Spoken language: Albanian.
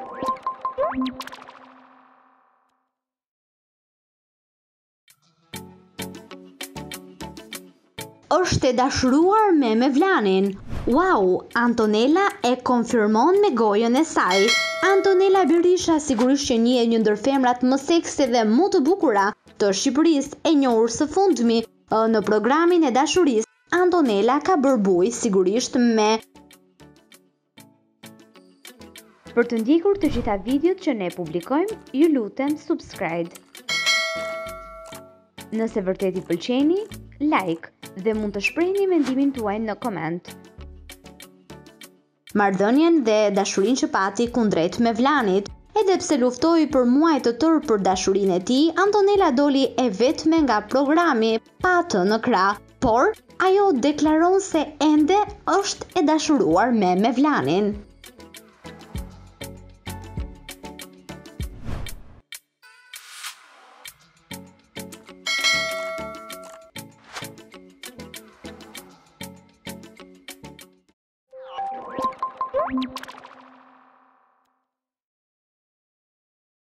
Është e dashuruar me Mevlanin. Wow, Antonela e konfirmon me gojën e saj. Antonela Berisha sigurisht që njihet një ndër femrat më seksi dhe më të bukura të Shqipërisë, e njohur së fundmi në programin e dashurisë. Antonela ka bërë buj sigurisht me. Për të ndjekur të gjitha videot që ne publikojmë, ju lutem subscribe. Nëse vërtet i pëlqeni, like dhe mund të shprehni mendimin tuaj në koment. Marrëdhënien dhe dashurinë që pati kundrejt Mevlanit, edhe pse luftoi për muaj të tërë për dashurinë e tij, Antonela doli e vetme nga programi pa atë në krah, por ajo deklaron se ende është e dashuruar me Mevlanin.